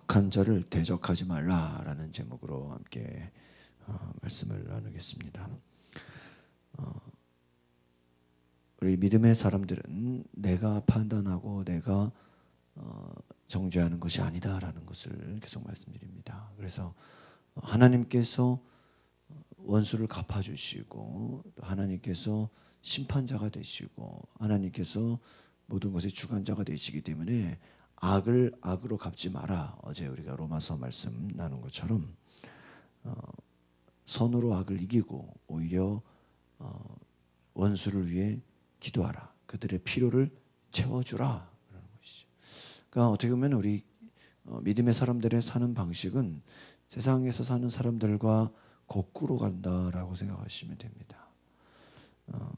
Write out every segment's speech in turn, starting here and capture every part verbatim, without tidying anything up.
악한 자를 대적하지 말라라는 제목으로 함께 어, 말씀을 나누겠습니다. 어, 우리 믿음의 사람들은 내가 판단하고 내가 어, 정죄하는 것이 아니다라는 것을 계속 말씀드립니다. 그래서 하나님께서 원수를 갚아주시고 하나님께서 심판자가 되시고 하나님께서 모든 것의 주관자가 되시기 때문에 악을 악으로 갚지 마라. 어제 우리가 로마서 말씀 나눈 것처럼 어, 선으로 악을 이기고 오히려 어, 원수를 위해 기도하라. 그들의 필요를 채워주라. 그러는 것이죠. 그러니까 어떻게 보면 우리 어, 믿음의 사람들의 사는 방식은 세상에서 사는 사람들과 거꾸로 간다라고 생각하시면 됩니다. 어,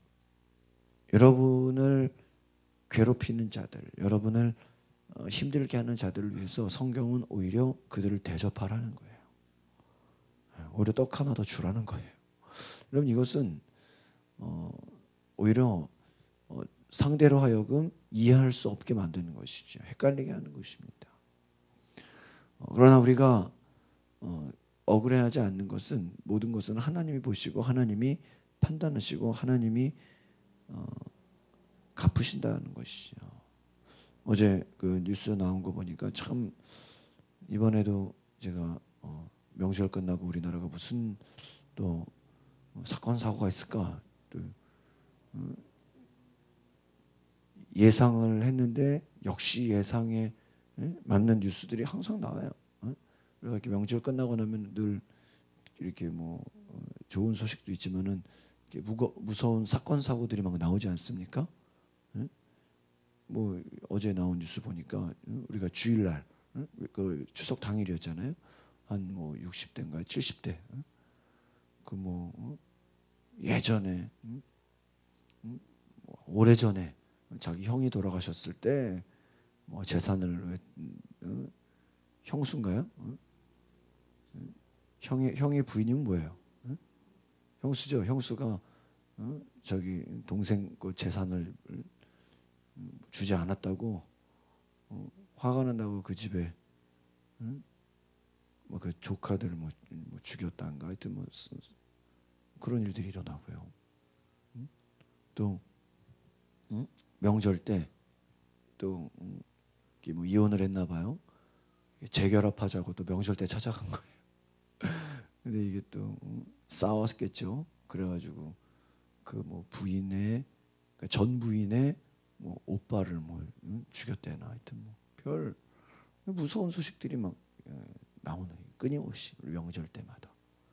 여러분을 괴롭히는 자들, 여러분을 어, 힘들게 하는 자들을 위해서 성경은 오히려 그들을 대접하라는 거예요. 오히려 떡 하나 더 주라는 거예요. 여러분 이것은 어, 오히려 어, 상대로 하여금 이해할 수 없게 만드는 것이죠. 헷갈리게 하는 것입니다. 어, 그러나 우리가 어, 억울해하지 않는 것은 모든 것은 하나님이 보시고 하나님이 판단하시고 하나님이 어, 갚으신다는 것이죠. 어제 그 뉴스 나온 거 보니까 참 이번에도 제가 어, 명절 끝나고 우리나라가 무슨 또 사건 사고가 있을까 또 어, 예상을 했는데 역시 예상에 에? 맞는 뉴스들이 항상 나와요. 어? 그래서 이렇게 명절 끝나고 나면 늘 이렇게 뭐 어, 좋은 소식도 있지만은 이렇게 무거, 무서운 사건 사고들이 막 나오지 않습니까? 에? 뭐 어제 나온 뉴스 보니까 우리가 주일날 그 추석 당일이었잖아요. 한 뭐 육십 대인가 칠십 대 그 뭐 예전에 오래전에 자기 형이 돌아가셨을 때 뭐 재산을 왜 형수인가요? 형의 형의 부인이면 뭐예요? 형수죠. 형수가 저기 동생 그 재산을 주지 않았다고 화가 난다고 그 집에 뭐 그 조카들 뭐, 뭐 죽였다는가 하여튼 뭐 그런 일들이 일어나고요. 또 명절 때 또 뭐 이혼을 했나 봐요. 재결합하자고 또 명절 때 찾아간 거예요. 근데 이게 또 싸웠겠죠. 그래가지고 그 뭐 부인의 그러니까 전 부인의 뭐 오빠를 뭐 죽였대나 하여튼 뭐 별 무서운 소식들이 막 나오는 끊임없이 명절 때마다.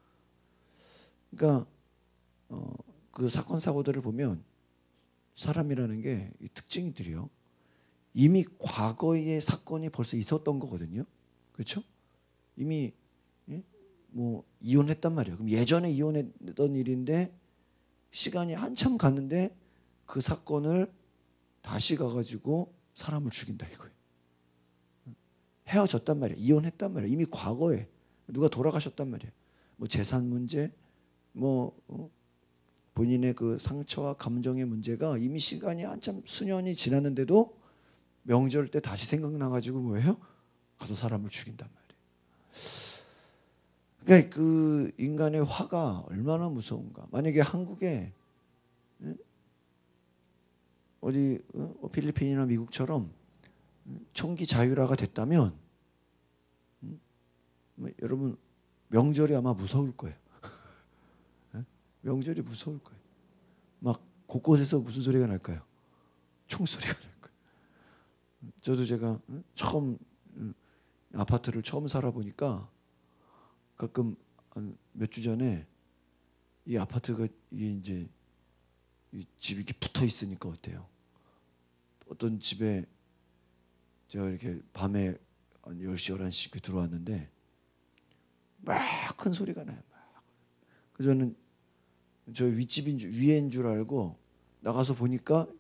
그러니까 어, 그 사건 사고들을 보면 사람이라는 게 특징들이요. 이미 과거의 사건이 벌써 있었던 거거든요. 그렇죠? 이미 예? 뭐 이혼했단 말이에요. 그럼 예전에 이혼했던 일인데 시간이 한참 갔는데 그 사건을 다시 가가지고 사람을 죽인다 이거예요. 헤어졌단 말이에요. 이혼했단 말이에요. 이미 과거에 누가 돌아가셨단 말이에요. 뭐 재산 문제, 뭐 어? 본인의 그 상처와 감정의 문제가 이미 시간이 한참 수년이 지났는데도 명절 때 다시 생각나가지고 뭐예요? 가서 사람을 죽인단 말이에요. 그러니까 그 인간의 화가 얼마나 무서운가. 만약에 한국에 어디 어? 필리핀이나 미국처럼 총기 자유화가 됐다면 음? 뭐, 여러분 명절이 아마 무서울 거예요. 명절이 무서울 거예요. 막 곳곳에서 무슨 소리가 날까요? 총소리가 날 거예요. 저도 제가 처음 아파트를 처음 살아보니까 가끔 몇 주 전에 이 아파트가 이게 이제 이 집이 이렇게 붙어 있으니까 어때요? 어떤 집에 제가 이렇게 밤에 한 열 시, 열한 시 들어왔는데 막 큰 소리가 나요. 막. 그래서 저는 저 윗집인 줄, 위에인 줄 알고 나가서 보니까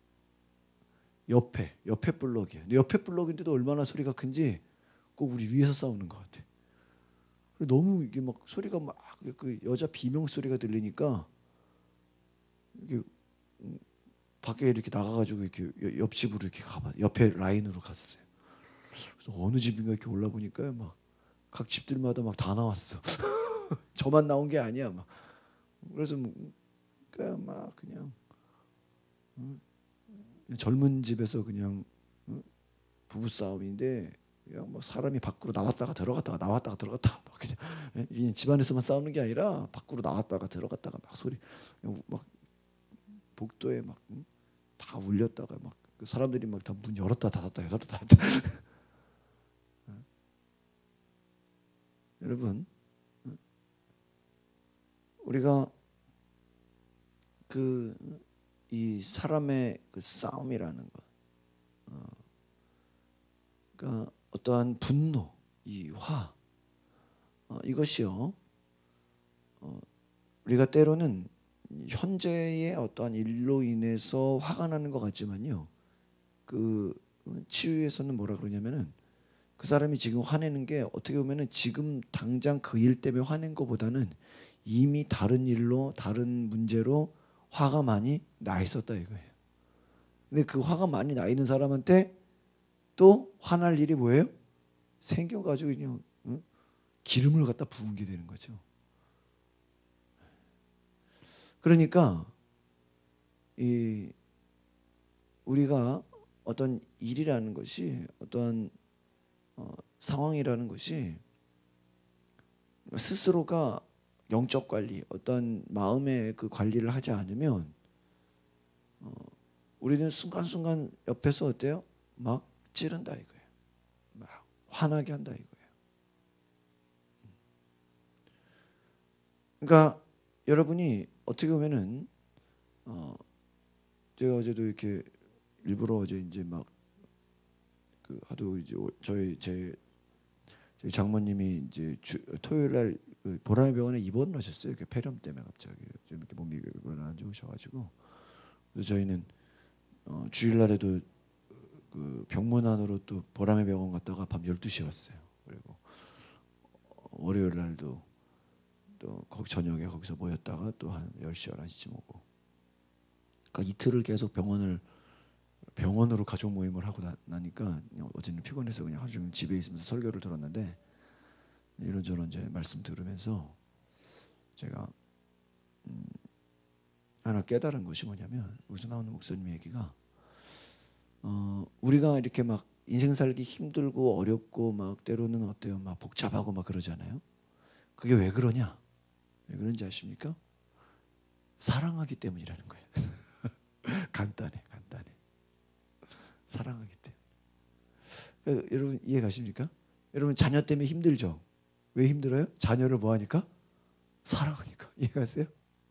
옆에, 옆에 블럭이에요. 근데 옆에 블럭인데도 얼마나 소리가 큰지 꼭 우리 위에서 싸우는 것 같아. 너무 이게 막 소리가 막 그 여자 비명 소리가 들리니까 이게 밖에 이렇게 나가가지고 이렇게 옆집으로 이렇게 가봐. 옆에 라인으로 갔어요. 그래서 어느 집인가 이렇게 올라보니까 막 각 집들마다 막 다 나왔어. 저만 나온 게 아니야. 막 그래서 그러니까 막 그냥 젊은 집에서 그냥 부부 싸움인데 그냥 뭐 사람이 밖으로 나왔다가 들어갔다가 나왔다가 들어갔다가 막 그냥 이게 집안에서만 싸우는 게 아니라 밖으로 나왔다가 들어갔다가 막 소리 막 복도에 막 다 울렸다가 막 사람들이 막 다 문 열었다 닫았다 열었다 닫았다. 여러분, 우리가 그 이 사람의 그 싸움이라는 것, 어, 그러니까 어떠한 분노, 이 화, 어, 이것이요, 어, 우리가 때로는 현재의 어떠한 일로 인해서 화가 나는 것 같지만요, 그 치유에서는 뭐라 그러냐면은 그 사람이 지금 화내는 게 어떻게 보면은 지금 당장 그 일 때문에 화낸 것보다는 이미 다른 일로 다른 문제로 화가 많이 나 있었다 이거예요. 근데 그 화가 많이 나 있는 사람한테 또 화날 일이 뭐예요? 생겨가지고 그냥 응? 기름을 갖다 부은 게 되는 거죠. 그러니까 이 우리가 어떤 일이라는 것이 어떤 어, 상황이라는 것이 스스로가 영적 관리, 어떤 마음의 그 관리를 하지 않으면 어, 우리는 순간순간 옆에서 어때요? 막 찌른다 이거예요. 막 화나게 한다 이거예요. 그러니까 여러분이 어떻게 보면은 어, 제가 어제도 이렇게 일부러 어제 이제 막 그 하도 이제 저희 제 저희 장모님이 이제 주, 토요일 날 그 보라매 병원에 입원을 하셨어요. 이렇게 폐렴 때문에 갑자기 좀 이렇게 몸이 안 좋으셔가지고 그래서 저희는 어, 주일날에도 그 병문 안으로 또 보라매 병원 갔다가 밤 열두 시에 왔어요. 그리고 월요일 날도 또 거기 저녁에 거기서 모였다가 또 한 열 시 열한 시쯤 오고 그러니까 이틀을 계속 병원을 병원으로 가족 모임을 하고 나, 나니까 어제는 피곤해서 그냥 하루 종일 집에 있으면서 설교를 들었는데 이런저런 이제 말씀 들으면서 제가 음 하나 깨달은 것이 뭐냐면 여기서 나오는 목사님 얘기가 어 우리가 이렇게 막 인생 살기 힘들고 어렵고 막 때로는 어때요? 막 복잡하고 막 그러잖아요. 그게 왜 그러냐? 왜 그런지 아십니까? 사랑하기 때문이라는 거예요. 간단해, 간단해. 사랑하기 때문에. 여러분 이해 가십니까? 여러분 자녀 때문에 힘들죠? 왜 힘들어요? 자녀를 뭐 하니까? 사랑하니까. 이해가세요?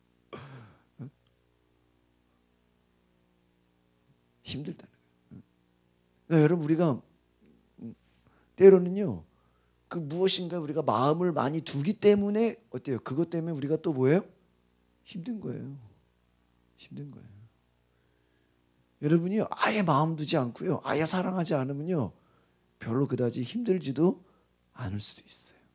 힘들다는 거예요. 그러니까 여러분 우리가 때로는요 그 무엇인가 우리가 마음을 많이 두기 때문에 어때요? 그것 때문에 우리가 또 뭐예요? 힘든 거예요. 힘든 거예요. 여러분이요 아예 마음 두지 않고요 아예 사랑하지 않으면요 별로 그다지 힘들지도 않을 수도 있어요.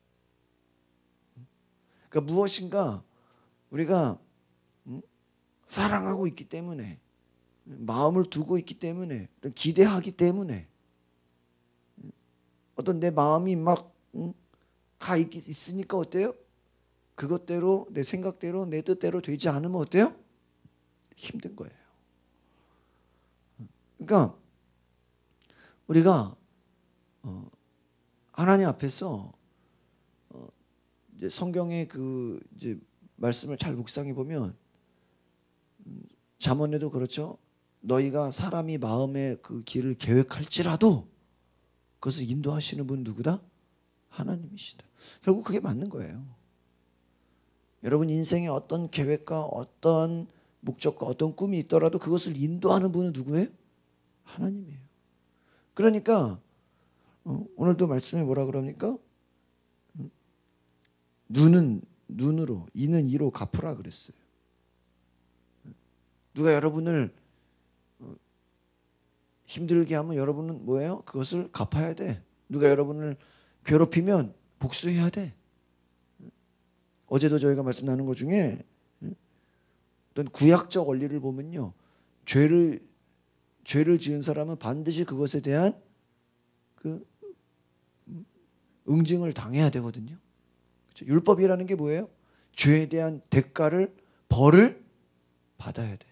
그러니까 무엇인가 우리가 사랑하고 있기 때문에 마음을 두고 있기 때문에 기대하기 때문에 어떤 내 마음이 막 가 있으니까 어때요? 그것대로 내 생각대로 내 뜻대로 되지 않으면 어때요? 힘든 거예요. 그러니까 우리가 어 하나님 앞에서 어 이제 성경의 그 이제 말씀을 잘 묵상해 보면 음 잠언에도 그렇죠. 너희가 사람이 마음의 그 길을 계획할지라도 그것을 인도하시는 분 누구다? 하나님이시다. 결국 그게 맞는 거예요. 여러분 인생에 어떤 계획과 어떤 목적과 어떤 꿈이 있더라도 그것을 인도하는 분은 누구예요? 하나님이에요. 그러니까 어, 오늘도 말씀에 뭐라 그럽니까? 눈은 눈으로, 이는 이로 갚으라 그랬어요. 누가 여러분을 힘들게 하면 여러분은 뭐예요? 그것을 갚아야 돼. 누가 여러분을 괴롭히면 복수해야 돼. 어제도 저희가 말씀 나눈 것 중에 어떤 구약적 원리를 보면요. 죄를 죄를 지은 사람은 반드시 그것에 대한 그 응징을 당해야 되거든요. 그렇죠? 율법이라는 게 뭐예요? 죄에 대한 대가를 벌을 받아야 돼.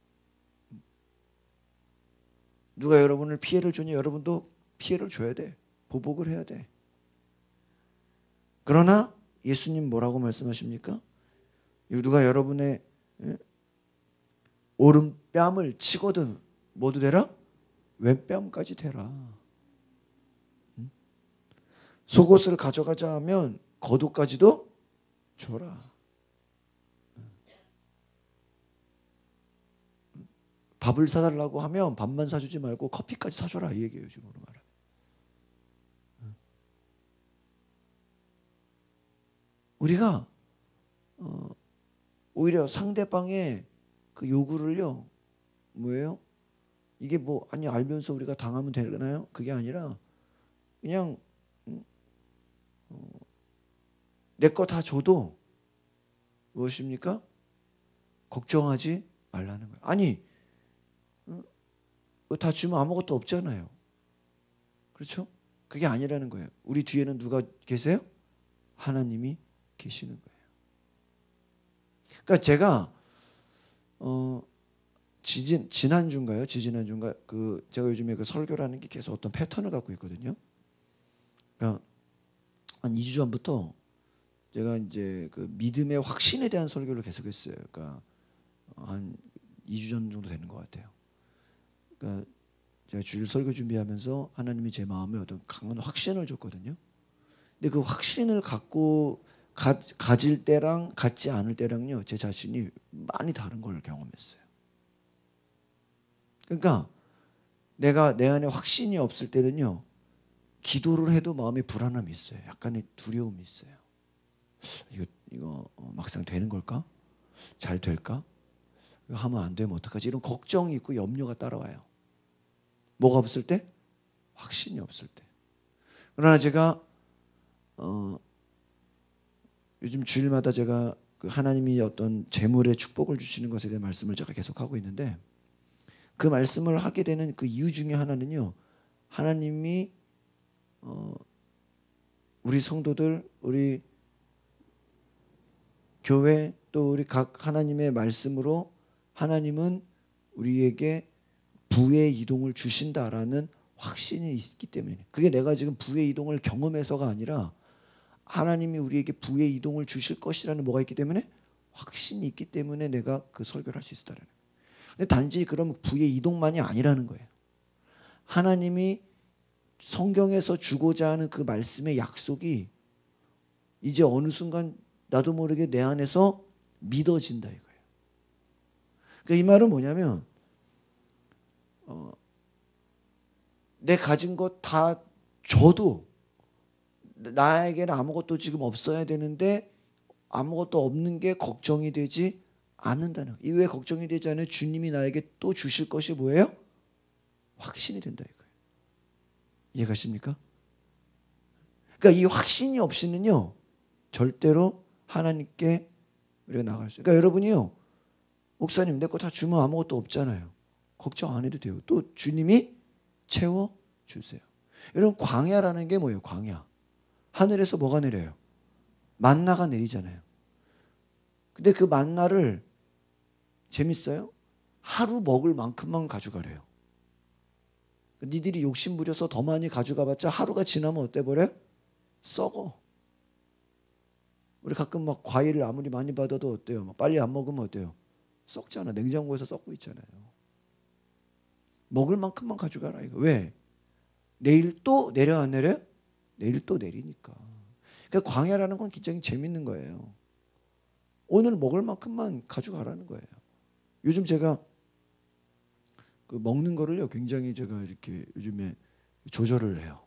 누가 여러분을 피해를 주니 여러분도 피해를 줘야 돼. 보복을 해야 돼. 그러나 예수님 뭐라고 말씀하십니까? 누가 여러분의 오른뺨을 치거든 뭐도 되라? 왼뺨까지 되라. 속옷을 가져가자 하면 겉옷까지도 줘라. 밥을 사달라고 하면 밥만 사주지 말고 커피까지 사줘라 이 얘기예요. 지금으로 말하면. 우리가 어, 오히려 상대방의 그 요구를요 뭐예요? 이게 뭐 아니 알면서 우리가 당하면 되나요? 그게 아니라 그냥 어, 내 거 다 줘도 무엇입니까? 걱정하지 말라는 거예요. 아니 어, 다 주면 아무것도 없잖아요. 그렇죠? 그게 아니라는 거예요. 우리 뒤에는 누가 계세요? 하나님이 계시는 거예요. 그러니까 제가 어 지진 지난주인가요? 지지난주인가? 그 제가 요즘에 그 설교라는 게 계속 어떤 패턴을 갖고 있거든요. 그러니까 한 이 주 전부터 제가 이제 그 믿음의 확신에 대한 설교를 계속했어요. 그러니까 한 이 주 전 정도 되는 것 같아요. 그러니까 제가 주일 설교 준비하면서 하나님이 제 마음에 어떤 강한 확신을 줬거든요. 근데 그 확신을 갖고 가, 가질 때랑 갖지 않을 때랑요 제 자신이 많이 다른 걸 경험했어요. 그러니까 내가 내 안에 확신이 없을 때는요 기도를 해도 마음에 불안함이 있어요. 약간의 두려움이 있어요. 이거 이거 막상 되는 걸까? 잘 될까? 이거 하면 안 되면 어떡하지? 이런 걱정이 있고 염려가 따라와요. 뭐가 없을 때? 확신이 없을 때. 그러나 제가 어, 요즘 주일마다 제가 그 하나님이 어떤 재물의 축복을 주시는 것에 대한 말씀을 제가 계속하고 있는데 그 말씀을 하게 되는 그 이유 중에 하나는요 하나님이 어, 우리 성도들 우리 교회 또 우리 각 하나님의 말씀으로 하나님은 우리에게 부의 이동을 주신다라는 확신이 있기 때문에 그게 내가 지금 부의 이동을 경험해서가 아니라 하나님이 우리에게 부의 이동을 주실 것이라는 뭐가 있기 때문에 확신이 있기 때문에 내가 그 설교를 할 수 있다라는 거예요. 근데 단지 그러면 부의 이동만이 아니라는 거예요. 하나님이 성경에서 주고자 하는 그 말씀의 약속이 이제 어느 순간 나도 모르게 내 안에서 믿어진다 이거예요. 그러니까 이 말은 뭐냐면 어, 내 가진 것 다 줘도 나에게는 아무것도 지금 없어야 되는데 아무것도 없는 게 걱정이 되지 않는다는 거예요. 왜 걱정이 되지 않아요? 주님이 나에게 또 주실 것이 뭐예요? 확신이 된다 이거예요. 이해가십니까? 그러니까 이 확신이 없이는요 절대로 하나님께 우리가 나갈 수. 그러니까 여러분이요 목사님 내 거 다 주면 아무것도 없잖아요. 걱정 안 해도 돼요. 또 주님이 채워 주세요. 여러분 광야라는 게 뭐예요? 광야. 하늘에서 뭐가 내려요? 만나가 내리잖아요. 근데 그 만나를 재밌어요? 하루 먹을 만큼만 가져가래요. 니들이 욕심 부려서 더 많이 가져가봤자 하루가 지나면 어때 버려요? 썩어. 우리 가끔 막 과일을 아무리 많이 받아도 어때요? 막 빨리 안 먹으면 어때요? 썩잖아. 냉장고에서 썩고 있잖아요. 먹을 만큼만 가져가라 이거. 왜? 내일 또 내려 안 내려? 내일 또 내리니까. 그러니까 광야라는 건 굉장히 재밌는 거예요. 오늘 먹을 만큼만 가져가라는 거예요. 요즘 제가 그 먹는 거를요 굉장히 제가 이렇게 요즘에 조절을 해요.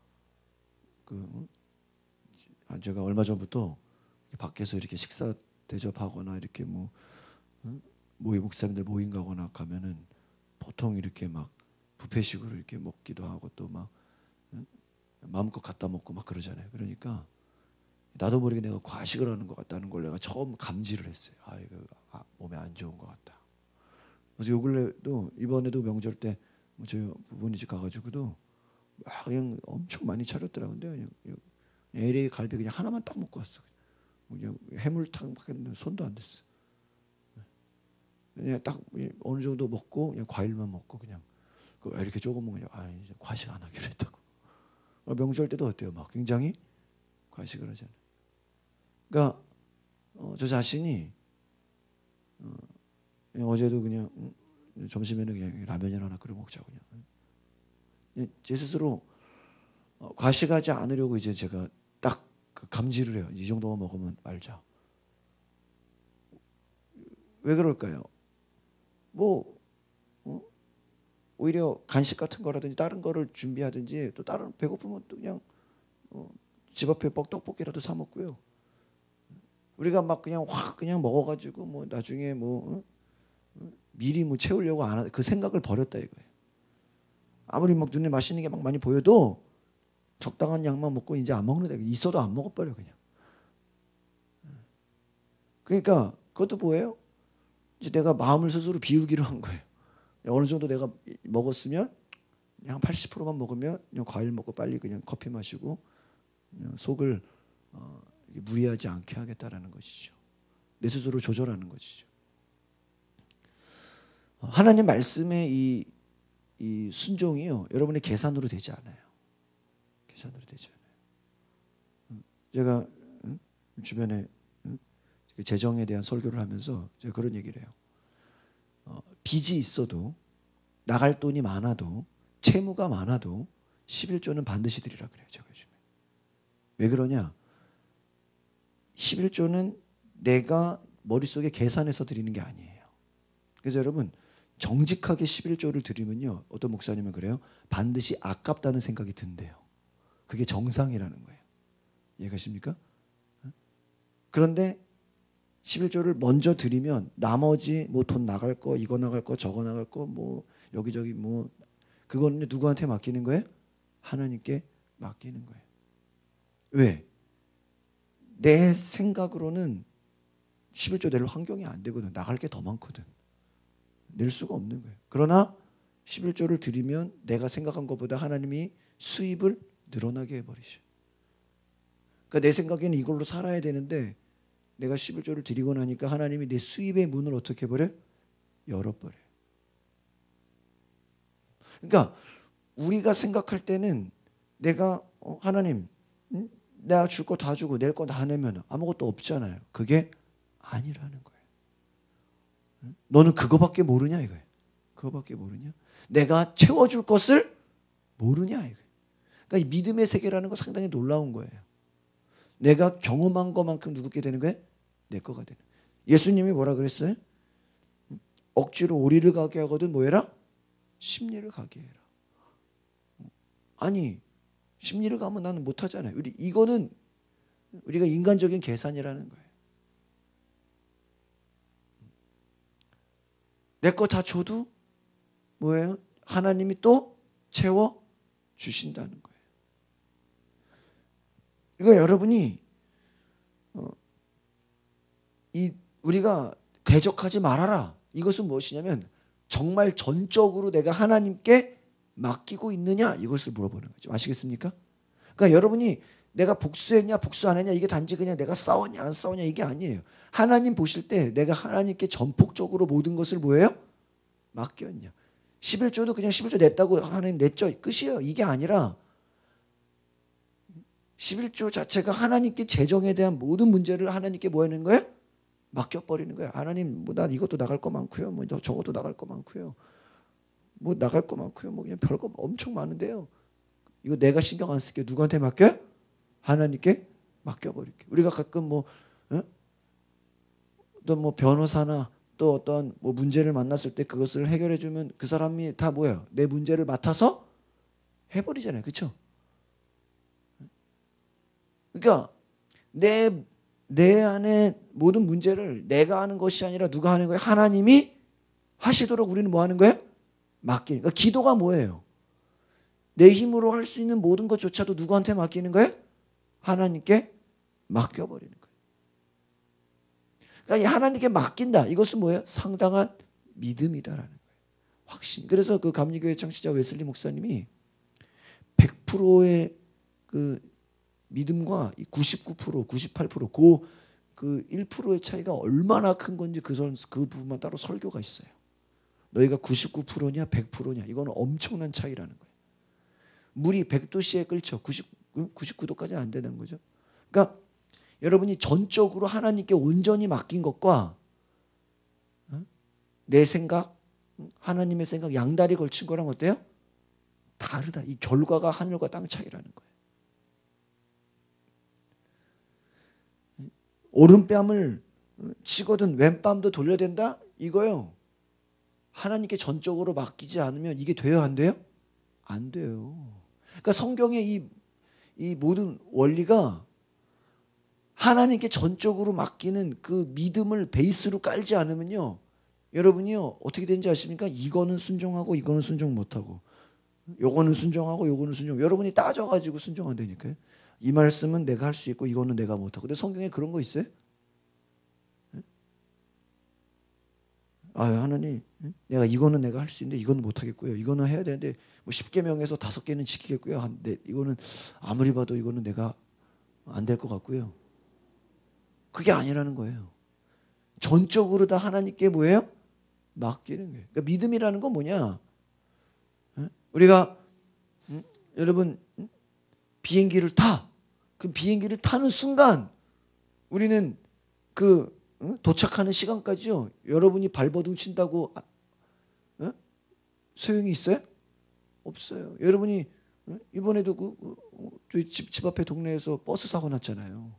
그 제가 얼마 전부터 밖에서 이렇게 식사 대접하거나 이렇게 뭐 모임 목사님들 모임 가거나 가면은 보통 이렇게 막 뷔페식으로 이렇게 먹기도 하고 또 막 마음껏 갖다 먹고 막 그러잖아요. 그러니까 나도 모르게 내가 과식을 하는 것 같다는 걸 내가 처음 감지를 했어요. 아 이거 아, 몸에 안 좋은 것 같다. 그래서 요 근래도 이번에도 명절 때 저희 부모님 집 가가지고도 막 그냥 엄청 많이 차렸더라고요. 그냥 엘에이 갈비 그냥 하나만 딱 먹고 왔어. 그냥 해물탕 했는데 손도 안 댔어. 그냥 딱 어느 정도 먹고 그냥 과일만 먹고 그냥 왜 이렇게 조금 먹으냐. 아, 이제 과식 안 하기로 했다고. 명절 때도 어때요? 막 굉장히 과식을 하잖아요. 그러니까 어, 저 자신이 어, 어제도 그냥 음, 점심에는 그냥 라면이나 하나 끓여 먹자고 그냥 제 스스로 어, 과식하지 않으려고 이제 제가 딱 그 감지를 해요. 이 정도만 먹으면 말자. 왜 그럴까요? 뭐 어? 오히려 간식 같은 거라든지 다른 거를 준비하든지 또 다른 배고프면 또 그냥 어, 집 앞에 떡볶이라도 사 먹고요. 우리가 막 그냥 확 그냥 먹어가지고 뭐 나중에 뭐 어? 미리 뭐 채우려고 안 하, 그 생각을 버렸다 이거예요. 아무리 막 눈에 맛있는 게 막 많이 보여도 적당한 양만 먹고 이제 안 먹는다. 있어도 안 먹어버려 그냥. 그러니까 그것도 뭐예요? 이제 내가 마음을 스스로 비우기로 한 거예요. 어느 정도 내가 먹었으면 그냥 팔십 퍼센트만 먹으면 그냥 과일 먹고 빨리 그냥 커피 마시고 그냥 속을 어, 무리하지 않게 하겠다라는 것이죠. 내 스스로 조절하는 것이죠. 하나님 말씀의 이, 이 순종이요, 여러분의 계산으로 되지 않아요. 계산으로 되지 않아요. 제가 응? 주변에 응? 재정에 대한 설교를 하면서 제가 그런 얘기를 해요. 어, 빚이 있어도 나갈 돈이 많아도 채무가 많아도 십일조는 반드시 드리라 그래요. 제가 요즘에. 왜 그러냐? 십일조는 내가 머릿속에 계산해서 드리는 게 아니에요. 그래서 여러분 정직하게 십일조를 드리면요, 어떤 목사님은 그래요. 반드시 아깝다는 생각이 든대요. 그게 정상이라는 거예요. 이해가십니까? 그런데 십일조를 먼저 드리면 나머지 뭐 돈 나갈 거, 이거 나갈 거, 저거 나갈 거, 뭐 여기저기 뭐 그거는 누구한테 맡기는 거예요? 하나님께 맡기는 거예요. 왜? 내 생각으로는 십일조 낼 환경이 안 되거든. 나갈 게 더 많거든. 낼 수가 없는 거예요. 그러나 십일조를 드리면 내가 생각한 것보다 하나님이 수입을 늘어나게 해버리셔. 그러니까 내 생각에는 이걸로 살아야 되는데 내가 십일조를 드리고 나니까 하나님이 내 수입의 문을 어떻게 해버려? 열어버려요. 그러니까 우리가 생각할 때는 내가 어, 하나님 응? 내가 줄 거 다 주고 낼 거 다 내면 아무것도 없잖아요. 그게 아니라는 거예요. 응? 너는 그거밖에 모르냐 이거예요. 그거밖에 모르냐? 내가 채워줄 것을 모르냐 이거예요. 그러니까 이 믿음의 세계라는 거 상당히 놀라운 거예요. 내가 경험한 것만큼 누구게 되는 거예요? 내 거가 되는 거예요. 예수님이 뭐라 그랬어요? 억지로 오리를 가게 하거든 뭐해라? 심리를 가게 해라. 아니 심리를 가면 나는 못하잖아요. 우리 이거는 우리가 인간적인 계산이라는 거예요. 내 거 다 줘도 뭐예요? 하나님이 또 채워 주신다는 거예요. 이거 여러분이 어, 이 우리가 대적하지 말아라. 이것은 무엇이냐면 정말 전적으로 내가 하나님께 맡기고 있느냐 이것을 물어보는 거죠. 아시겠습니까? 그러니까 여러분이 내가 복수했냐 복수 안 했냐 이게 단지 그냥 내가 싸웠냐 안 싸웠냐 이게 아니에요. 하나님 보실 때 내가 하나님께 전폭적으로 모든 것을 뭐예요? 맡겼냐. 십일조도 그냥 십일조 냈다고 하나님 냈죠. 끝이에요. 이게 아니라 십일조 자체가 하나님께 재정에 대한 모든 문제를 하나님께 뭐 하는 거예요? 맡겨버리는 거예요. 하나님 뭐 난 이것도 나갈 거 많고요. 뭐 저것도 나갈 거 많고요. 뭐 나갈 거 많고요. 뭐 그냥 별거 엄청 많은데요. 이거 내가 신경 안 쓸게. 누구한테 맡겨요? 하나님께 맡겨버릴게. 우리가 가끔 뭐 어? 또 뭐 변호사나 또 어떤 뭐 문제를 만났을 때 그것을 해결해 주면 그 사람이 다 뭐예요? 내 문제를 맡아서 해버리잖아요. 그렇죠? 그러니까 내, 내 안에 모든 문제를 내가 하는 것이 아니라 누가 하는 거예요? 하나님이 하시도록 우리는 뭐 하는 거예요? 맡기는. 그러니까 기도가 뭐예요? 내 힘으로 할 수 있는 모든 것조차도 누구한테 맡기는 거예요? 하나님께 맡겨버리는 거예요. 그러니까 하나님께 맡긴다. 이것은 뭐예요? 상당한 믿음이다라는 거예요. 확신. 그래서 그 감리교회 창시자 웨슬리 목사님이 백 퍼센트의 그 믿음과 구십구 퍼센트, 구십팔 퍼센트 그, 그 일 퍼센트의 차이가 얼마나 큰 건지 그, 선, 그 부분만 따로 설교가 있어요. 너희가 구십구 퍼센트냐 백 퍼센트냐 이거는 엄청난 차이라는 거예요. 물이 백 도씨에 끓죠. 구십, 구십구 도까지는 안 되는 거죠. 그러니까 여러분이 전적으로 하나님께 온전히 맡긴 것과 내 생각, 하나님의 생각 양다리 걸친 거랑 어때요? 다르다. 이 결과가 하늘과 땅 차이라는 거예요. 오른뺨을 치거든 왼뺨도 돌려야 된다? 이거요. 하나님께 전적으로 맡기지 않으면 이게 돼요? 안 돼요? 안 돼요. 그러니까 성경의 이, 이 모든 원리가 하나님께 전적으로 맡기는 그 믿음을 베이스로 깔지 않으면요. 여러분이요. 어떻게 되는지 아십니까? 이거는 순종하고 이거는 순종 못하고 요거는 순종하고 요거는 순종. 여러분이 따져가지고 순종한다니까요. 이 말씀은 내가 할 수 있고 이거는 내가 못하고. 근데 성경에 그런 거 있어요? 아 하나님 내가 이거는 내가 할 수 있는데 이거는 못하겠고요. 이거는 해야 되는데 뭐 십 계명에서 다섯 개는 지키겠고요. 근데 이거는 아무리 봐도 이거는 내가 안 될 것 같고요. 그게 아니라는 거예요. 전적으로 다 하나님께 뭐예요? 맡기는 거예요. 그러니까 믿음이라는 건 뭐냐? 우리가 음? 여러분 음? 비행기를 타. 그 비행기를 타는 순간 우리는 그 음? 도착하는 시간까지요. 여러분이 발버둥 친다고 어? 소용이 있어요? 없어요. 여러분이 어? 이번에도 그 어? 저희 집, 집 앞에 동네에서 버스 사고 났잖아요.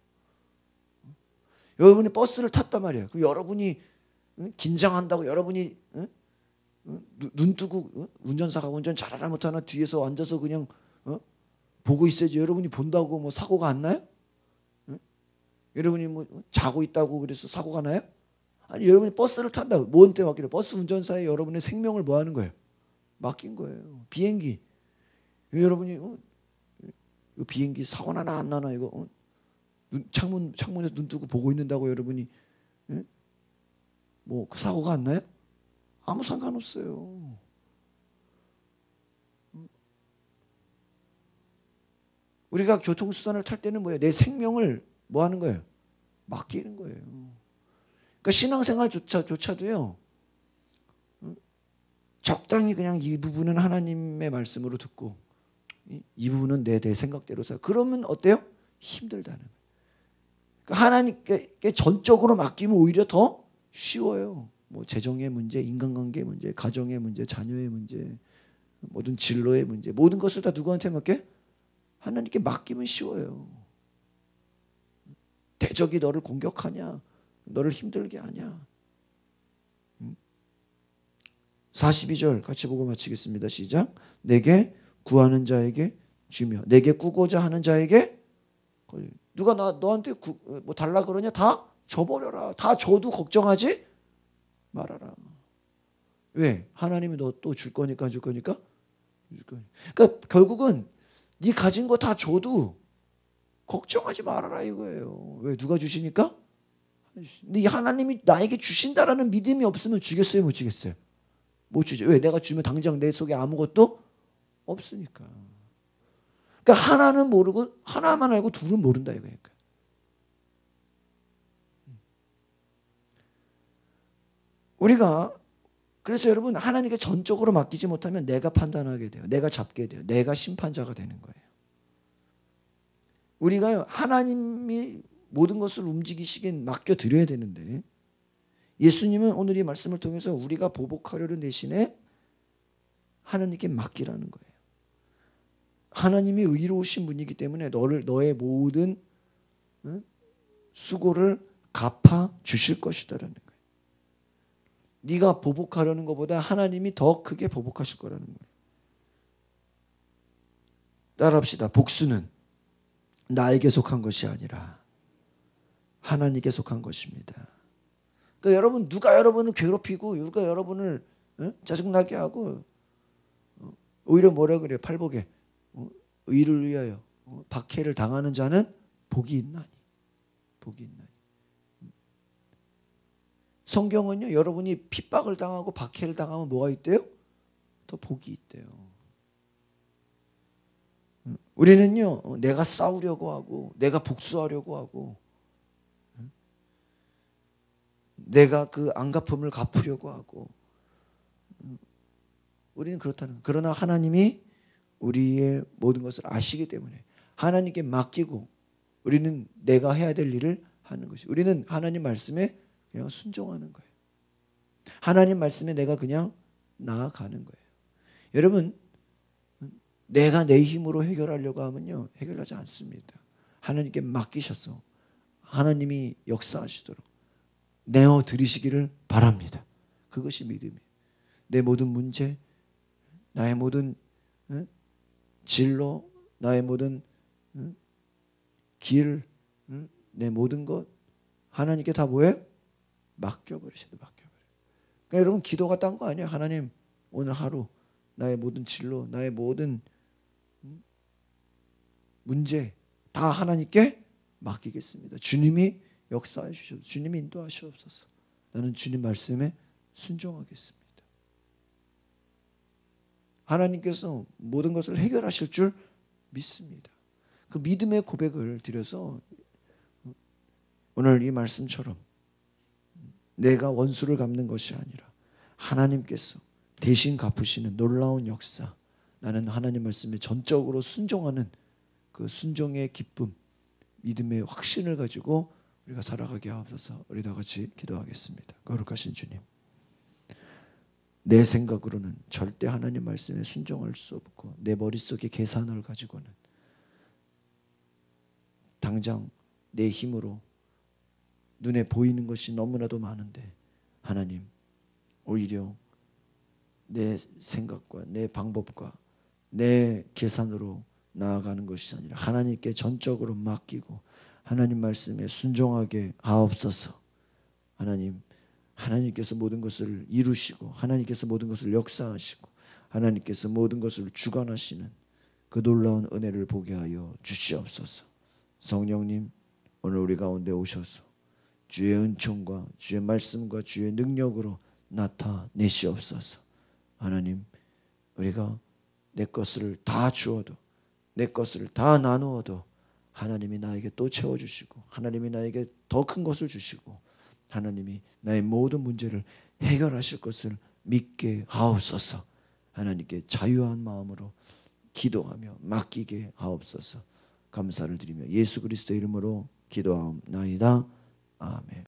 여러분이 버스를 탔단 말이에요. 그럼 여러분이 응? 긴장한다고 여러분이 응? 응? 눈 뜨고 응? 운전사가 운전 잘하나 못하나 뒤에서 앉아서 그냥 어? 보고 있어야지. 여러분이 본다고 뭐 사고가 안 나요? 응? 여러분이 뭐 자고 있다고 그래서 사고가 나요? 아니 여러분이 버스를 탄다고 뭔데 맡기래? 버스 운전사에 여러분의 생명을 뭐 하는 거예요? 맡긴 거예요. 비행기 여러분이 어? 비행기 사고 나나 안 나나 이거 어? 눈, 창문, 창문에서 눈 뜨고 보고 있는다고 여러분이 예? 뭐 그 사고가 안 나요? 아무 상관없어요. 우리가 교통수단을 탈 때는 뭐예요? 내 생명을 뭐 하는 거예요? 맡기는 거예요. 그러니까 신앙생활조차, 조차도요 적당히 그냥 이 부분은 하나님의 말씀으로 듣고 이 부분은 내, 내 생각대로 살. 그러면 어때요? 힘들다는 거예요. 하나님께 전적으로 맡기면 오히려 더 쉬워요. 뭐 재정의 문제, 인간관계의 문제, 가정의 문제, 자녀의 문제, 모든 진로의 문제, 모든 것을 다 누구한테 맡게? 하나님께 맡기면 쉬워요. 대적이 너를 공격하냐? 너를 힘들게 하냐? 사십이 절 같이 보고 마치겠습니다. 시작. 내게 구하는 자에게 주며 내게 꾸고자 하는 자에게 누가 나 너한테 구, 뭐 달라 그러냐? 다 줘버려라. 다 줘도 걱정하지 말아라. 왜? 하나님이 너 또 줄 거니까 줄 거니까 줄 거니까. 그러니까 결국은 네 가진 거 다 줘도 걱정하지 말아라 이거예요. 왜? 누가 주시니까? 근데 하나님이 나에게 주신다라는 믿음이 없으면 주겠어요? 못 주겠어요? 못 주죠. 왜? 내가 주면 당장 내 속에 아무것도 없으니까. 그러니까 하나는 모르고 하나만 알고 둘은 모른다 이거니까. 우리가 그래서 여러분 하나님께 전적으로 맡기지 못하면 내가 판단하게 돼요. 내가 잡게 돼요. 내가 심판자가 되는 거예요. 우리가 하나님이 모든 것을 움직이시긴 맡겨드려야 되는데 예수님은 오늘 이 말씀을 통해서 우리가 보복하려는 대신에 하나님께 맡기라는 거예요. 하나님이 의로우신 분이기 때문에 너를 너의 모든 수고를 갚아 주실 것이다라는 거예요. 네가 보복하려는 것보다 하나님이 더 크게 보복하실 거라는 거예요. 따라합시다. 복수는 나에게 속한 것이 아니라 하나님께 속한 것입니다. 그러니까 여러분 누가 여러분을 괴롭히고 누가 여러분을 어? 짜증나게 하고 어? 오히려 뭐라 그래요? 팔복에 어? 의를 위하여 어? 박해를 당하는 자는 복이 있나니 복이 있나니. 성경은요 여러분이 핍박을 당하고 박해를 당하면 뭐가 있대요? 더 복이 있대요. 우리는요, 내가 싸우려고 하고 내가 복수하려고 하고 내가 그 안갚음을 갚으려고 하고, 우리는 그렇다는 거예요. 그러나 하나님이 우리의 모든 것을 아시기 때문에 하나님께 맡기고 우리는 내가 해야 될 일을 하는 것이, 우리는 하나님 말씀에 그냥 순종하는 거예요. 하나님 말씀에 내가 그냥 나아가는 거예요. 여러분, 내가 내 힘으로 해결하려고 하면요, 해결하지 않습니다. 하나님께 맡기셔서 하나님이 역사하시도록 내어 드리시기를 바랍니다. 그것이 믿음이에요. 내 모든 문제, 나의 모든 진로, 나의 모든 길, 내 모든 것 하나님께 다 뭐예요? 맡겨버리셔야 돼요. 맡겨버려요. 그러니까 여러분, 기도가 딴 거 아니에요. 하나님, 오늘 하루 나의 모든 진로, 나의 모든 문제 다 하나님께 맡기겠습니다. 주님이 역사해 주셔서, 주님이 인도하시옵소서. 나는 주님 말씀에 순종하겠습니다. 하나님께서 모든 것을 해결하실 줄 믿습니다. 그 믿음의 고백을 드려서 오늘 이 말씀처럼 내가 원수를 갚는 것이 아니라 하나님께서 대신 갚으시는 놀라운 역사, 나는 하나님 말씀에 전적으로 순종하는 그 순종의 기쁨, 믿음의 확신을 가지고 우리가 살아가게 하옵소서. 우리 다 같이 기도하겠습니다. 거룩하신 주님, 내 생각으로는 절대 하나님 말씀에 순종할 수 없고 내 머릿속에 계산을 가지고는 당장 내 힘으로 눈에 보이는 것이 너무나도 많은데, 하나님, 오히려 내 생각과 내 방법과 내 계산으로 나아가는 것이 아니라 하나님께 전적으로 맡기고 하나님 말씀에 순종하게 하옵소서. 하나님, 하나님께서 모든 것을 이루시고 하나님께서 모든 것을 역사하시고 하나님께서 모든 것을 주관하시는 그 놀라운 은혜를 보게 하여 주시옵소서. 성령님, 오늘 우리 가운데 오셔서 주의 은총과 주의 말씀과 주의 능력으로 나타내시옵소서. 하나님, 우리가 내 것을 다 주어도, 내 것을 다 나누어도 하나님이 나에게 또 채워주시고 하나님이 나에게 더 큰 것을 주시고 하나님이 나의 모든 문제를 해결하실 것을 믿게 하옵소서. 하나님께 자유한 마음으로 기도하며 맡기게 하옵소서. 감사를 드리며 예수 그리스도 이름으로 기도하옵나이다. 아멘.